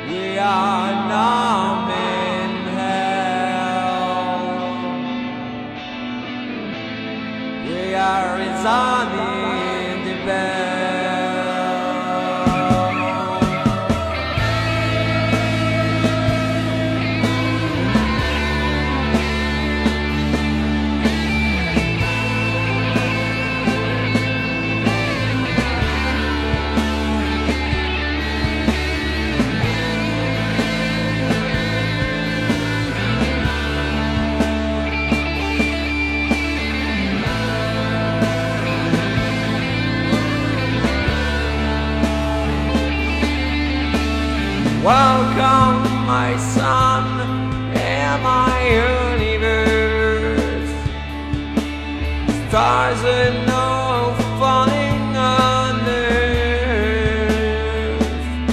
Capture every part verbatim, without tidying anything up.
We are numb in hell. We are resigning the bell. Welcome, my son, in my universe. Stars are now falling on earth.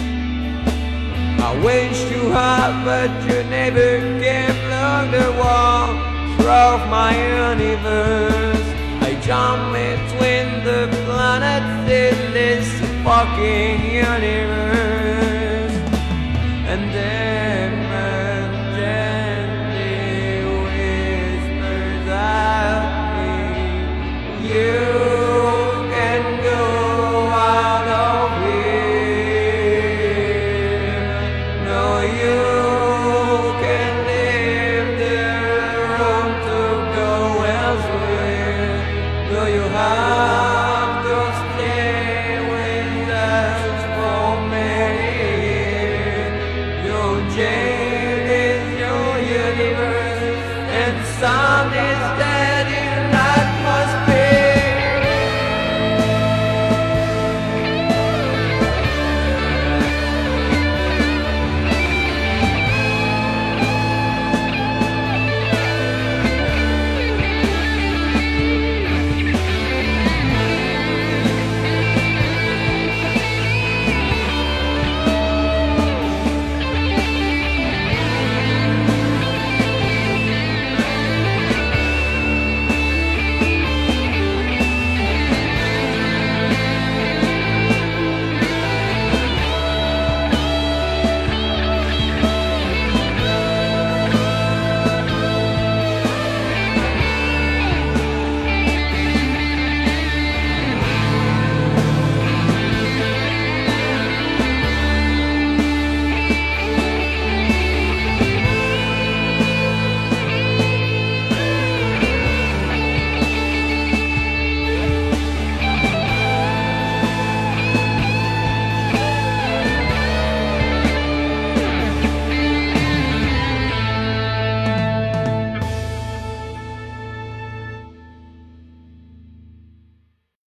I wish you had, but you never came along the wall of my universe. I jump between the planets in this fucking universe.